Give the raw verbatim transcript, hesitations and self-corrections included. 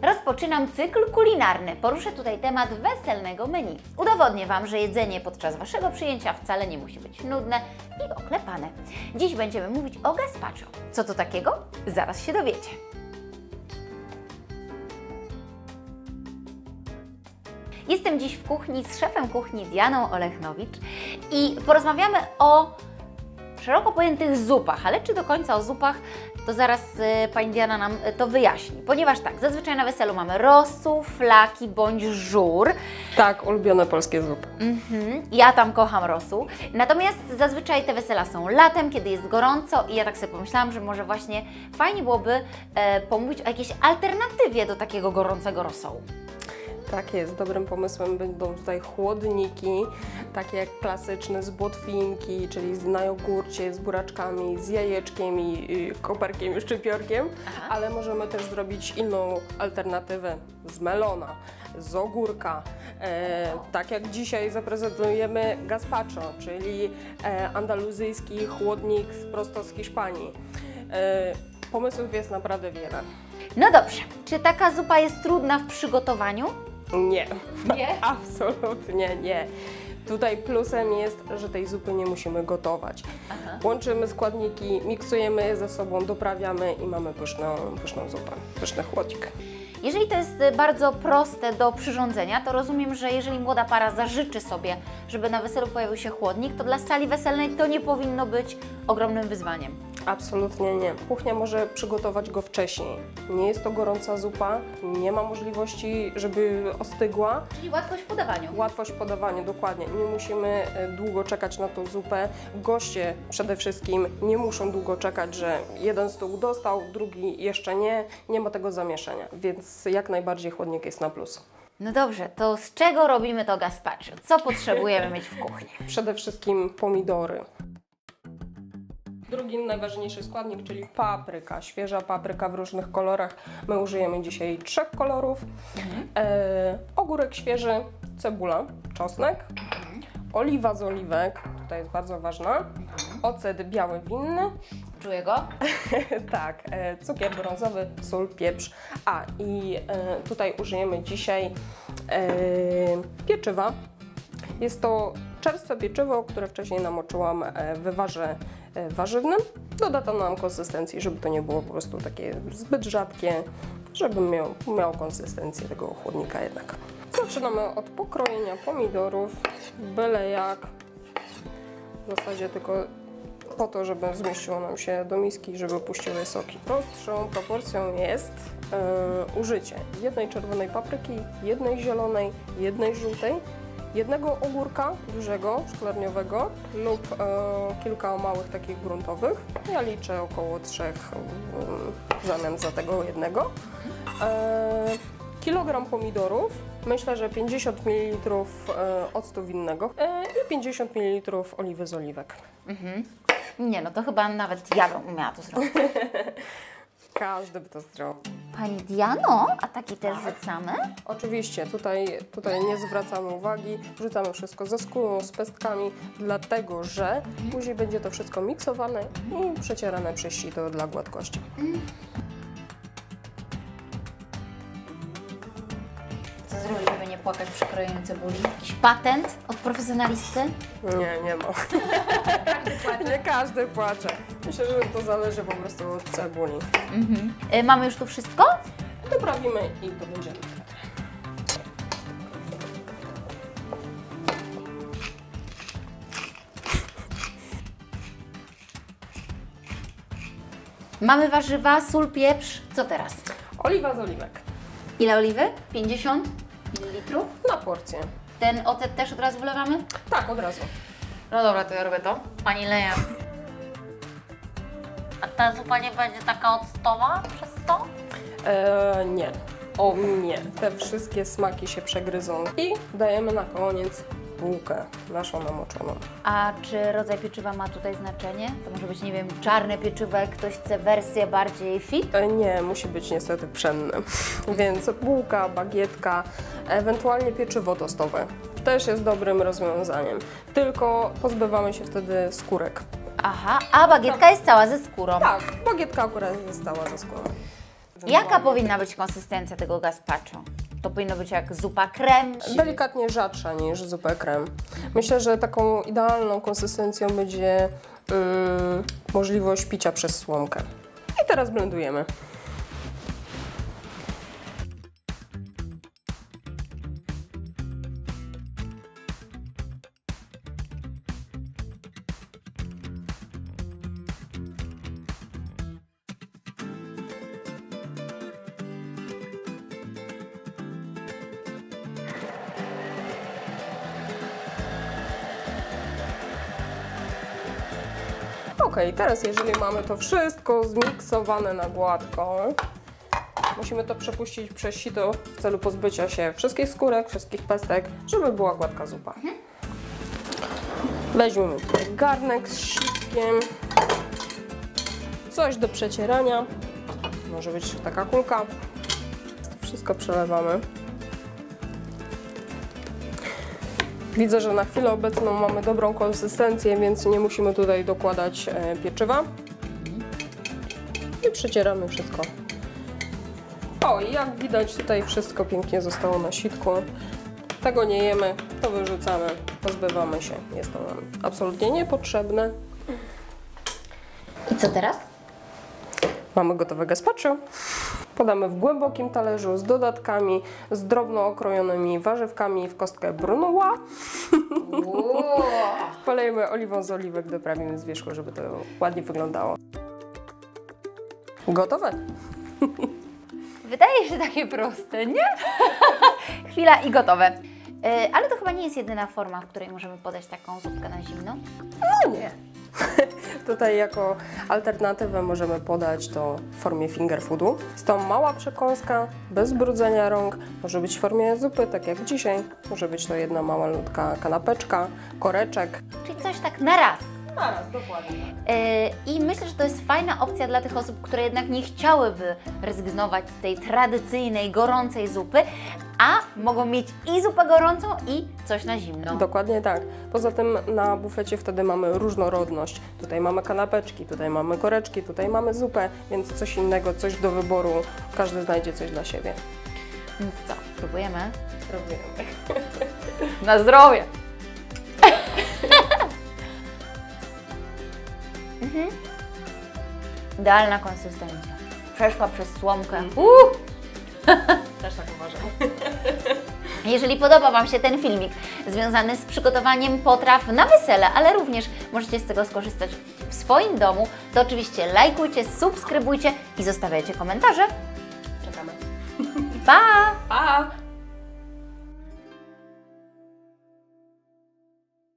Rozpoczynam cykl kulinarny. Poruszę tutaj temat weselnego menu. Udowodnię Wam, że jedzenie podczas Waszego przyjęcia wcale nie musi być nudne i oklepane. Dziś będziemy mówić o gazpacho. Co to takiego? Zaraz się dowiecie. Jestem dziś w kuchni z szefem kuchni Dianą Olechnowicz i porozmawiamy o szeroko pojętych zupach, ale czy do końca o zupach, to zaraz y, Pani Diana nam to wyjaśni. Ponieważ tak, zazwyczaj na weselu mamy rosół, flaki bądź żur. Tak, ulubione polskie zupy. Mhm. Ja tam kocham rosół. Natomiast zazwyczaj te wesela są latem, kiedy jest gorąco i ja tak sobie pomyślałam, że może właśnie fajnie byłoby e, pomówić o jakiejś alternatywie do takiego gorącego rosołu. Tak jest, dobrym pomysłem będą tutaj chłodniki, takie jak klasyczne z błotwinki, czyli z- na jogurcie, z buraczkami, z jajeczkiem i y, koperkiem i szczypiorkiem, Aha. ale możemy też zrobić inną alternatywę z melona, z ogórka. E, tak jak dzisiaj zaprezentujemy gazpacho, czyli e, andaluzyjski chłodnik prosto z Hiszpanii. E, pomysłów jest naprawdę wiele. No dobrze, czy taka zupa jest trudna w przygotowaniu? Nie. Nie? Absolutnie nie. Tutaj plusem jest, że tej zupy nie musimy gotować. Aha. Łączymy składniki, miksujemy je ze sobą, doprawiamy i mamy pyszną, pyszną zupę, pyszny chłodzik. Jeżeli to jest bardzo proste do przyrządzenia, to rozumiem, że jeżeli młoda para zażyczy sobie, żeby na weselu pojawił się chłodnik, to dla sali weselnej to nie powinno być ogromnym wyzwaniem. Absolutnie nie. Kuchnia może przygotować go wcześniej. Nie jest to gorąca zupa, nie ma możliwości, żeby ostygła. Czyli łatwość w podawaniu. Łatwość w podawaniu, dokładnie. Nie musimy e, długo czekać na tą zupę. Goście przede wszystkim nie muszą długo czekać, że jeden stół dostał, drugi jeszcze nie. Nie ma tego zamieszania, więc jak najbardziej chłodnik jest na plus. No dobrze, to z czego robimy to gazpacho? Co potrzebujemy mieć w kuchni? Przede wszystkim pomidory. Drugi najważniejszy składnik, czyli papryka, świeża papryka w różnych kolorach. My użyjemy dzisiaj trzech kolorów. Mhm. E, ogórek świeży, cebula, czosnek, Mhm. oliwa z oliwek, tutaj jest bardzo ważna, ocet biały winny, Czuję go? tak, e, cukier brązowy, sól, pieprz. A i e, tutaj użyjemy dzisiaj e, pieczywa. Jest to czerstwe pieczywo, które wcześniej namoczyłam e, w wywarze e, warzywnym. Doda to nam konsystencji, żeby to nie było po prostu takie zbyt rzadkie, żeby miał, miał konsystencję tego chłodnika jednak. Zaczynamy od pokrojenia pomidorów, byle jak. W zasadzie tylko po to, żeby zmieściło nam się do miski, żeby puściły soki. Prostszą proporcją jest e, użycie jednej czerwonej papryki, jednej zielonej, jednej żółtej, jednego ogórka dużego, szklarniowego lub e, kilka małych takich gruntowych. Ja liczę około trzech e, w zamian za tego jednego. E, kilogram pomidorów, myślę, że pięćdziesiąt mililitrów e, octu winnego e, i pięćdziesiąt mililitrów oliwy z oliwek. Mhm. Nie, no to chyba nawet ja bym umiała to zrobić. Każdy by to zrobił. Pani Diano, a taki też rzucamy? Oczywiście, tutaj, tutaj nie zwracamy uwagi, wrzucamy wszystko ze skórą, z pestkami, dlatego że później będzie to wszystko miksowane i przecierane przez sito dla gładkości. Co zrobić, żeby nie płakać przy krojeniu cebuli? Jakiś patent od profesjonalisty? Nie, nie ma. Nie każdy płacze. Myślę, że to zależy po prostu od cebuli. Mhm. Y, mamy już tu wszystko? Doprawimy i to będziemy. Mamy warzywa, sól, pieprz. Co teraz? Oliwa z oliwek. Ile oliwy? pięćdziesiąt mililitrów. Na porcję. Ten ocet też od razu wlewamy? Tak, od razu. No dobra, to ja robię to. Pani leje. A ta zupa nie będzie taka octowa przez to? Eee, nie. O, Nie, te wszystkie smaki się przegryzą. I dajemy na koniec bułkę naszą namoczoną. a czy rodzaj pieczywa ma tutaj znaczenie? To może być, nie wiem, czarne pieczywo, jak ktoś chce wersję bardziej fit? E, Nie, musi być niestety pszenne. Więc bułka, bagietka, ewentualnie pieczywo tostowe też jest dobrym rozwiązaniem. Tylko pozbywamy się wtedy skórek. Aha, a bagietka jest cała ze skórą. Tak, bagietka akurat jest stała ze skórą. Jaka powinna być konsystencja tego gazpacho? To powinno być jak zupa krem? Czy... Delikatnie rzadsza niż zupę krem. Myślę, że taką idealną konsystencją będzie mm, możliwość picia przez słomkę. I teraz blendujemy. Ok, teraz jeżeli mamy to wszystko zmiksowane na gładko, musimy to przepuścić przez sito w celu pozbycia się wszystkich skórek, wszystkich pestek, żeby była gładka zupa. Weźmiemy tutaj garnek z sitkiem, coś do przecierania, może być taka kulka, wszystko przelewamy. Widzę, że na chwilę obecną mamy dobrą konsystencję, więc nie musimy tutaj dokładać e, pieczywa. I przecieramy wszystko. O, i jak widać tutaj wszystko pięknie zostało na sitku. Tego nie jemy, to wyrzucamy, pozbywamy się. Jest to nam absolutnie niepotrzebne. I co teraz? Mamy gotowe gazpacho. Podamy w głębokim talerzu z dodatkami, z drobno okrojonymi warzywkami w kostkę brunoise. Polejemy oliwą z oliwek, doprawimy z wierzchu, żeby to ładnie wyglądało. Gotowe. Wydaje się takie proste, nie? Chwila i gotowe. Yy, ale to chyba nie jest jedyna forma, w której możemy podać taką zupkę na zimno. No nie. Tutaj jako alternatywę możemy podać to w formie finger foodu. Jest to mała przekąska, bez brudzenia rąk. Może być w formie zupy, tak jak dzisiaj. Może być to jedna mała ludzka kanapeczka, koreczek. Czyli coś tak na raz. Naraz, dokładnie. Yy, I myślę, że to jest fajna opcja dla tych osób, które jednak nie chciałyby rezygnować z tej tradycyjnej, gorącej zupy, a mogą mieć i zupę gorącą, i coś na zimno. Dokładnie tak. Poza tym na bufecie wtedy mamy różnorodność. Tutaj mamy kanapeczki, tutaj mamy koreczki, tutaj mamy zupę, więc coś innego, coś do wyboru. Każdy znajdzie coś dla siebie. Więc co, próbujemy? Próbujemy. Na zdrowie! Mhm. Idealna konsystencja. Przeszła przez słomkę. Uh! Też tak uważam. Jeżeli podoba Wam się ten filmik związany z przygotowaniem potraw na wesele, ale również możecie z tego skorzystać w swoim domu, to oczywiście lajkujcie, subskrybujcie i zostawiajcie komentarze. Czekamy. Pa! Pa!